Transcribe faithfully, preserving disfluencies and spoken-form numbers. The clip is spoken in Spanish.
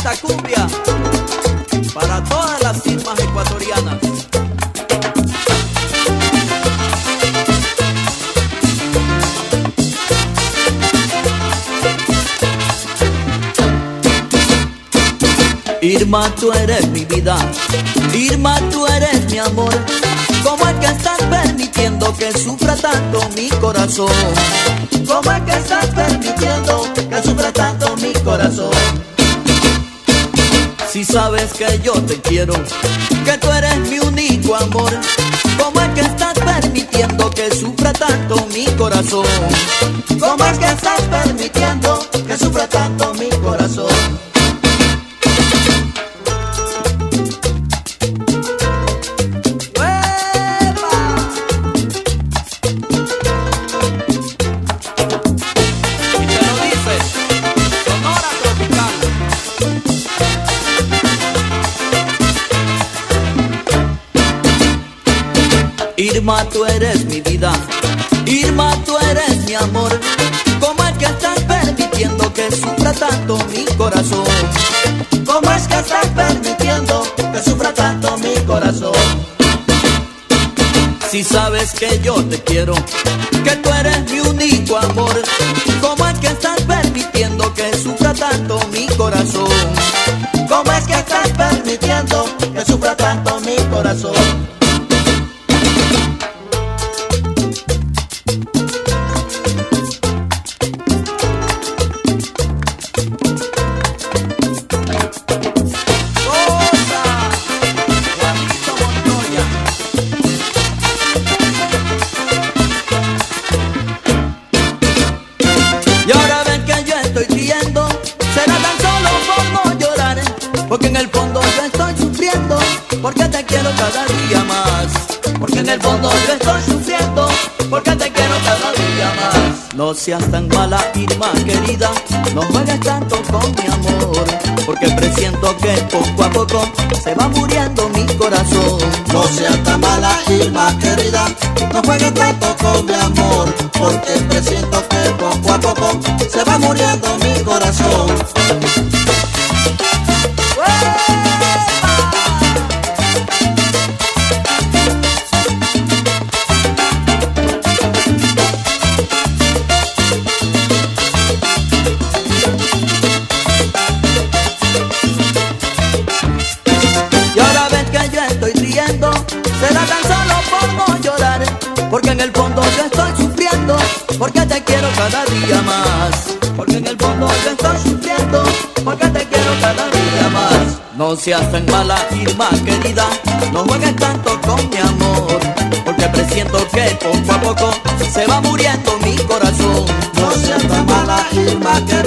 esta cumbia para todas las firmas ecuatorianas. Irma, tú eres mi vida, Irma, tú eres mi amor. ¿Cómo es que estás permitiendo que sufra tanto mi corazón? ¿Cómo es que estás permitiendo que sufra tanto mi corazón? Si sabes que yo te quiero, que tú eres mi único amor, ¿cómo es que estás permitiendo que sufra tanto mi corazón? ¿Cómo es que estás permitiendo que sufra tanto mi corazón? Irma, tú eres mi vida, Irma, tú eres mi amor. ¿Cómo es que estás permitiendo que sufra tanto mi corazón? ¿Cómo es que estás permitiendo que sufra tanto mi corazón? Si sabes que yo te quiero, que tú eres mi único amor, ¿cómo es que estás permitiendo que sufra tanto mi corazón? ¿Cómo es que estás permitiendo que sufra tanto mi corazón? Porque en el fondo yo estoy sufriendo, porque te quiero cada día más. Porque en el fondo yo estoy sufriendo, porque te quiero cada día más. No seas tan mala, Irma querida, no juegues tanto con mi amor, porque presiento que poco a poco se va muriendo mi corazón. No seas tan mala, Irma querida, no juegues tanto con mi amor, porque presiento que poco a poco se va muriendo mi corazón. Será tan solo por no llorar, porque en el fondo yo estoy sufriendo, porque te quiero cada día más. Porque en el fondo yo estoy sufriendo, porque te quiero cada día más. No seas tan mala, Irma querida, no juegues tanto con mi amor, porque presiento que poco a poco se va muriendo mi corazón. No seas tan mala, Irma querida,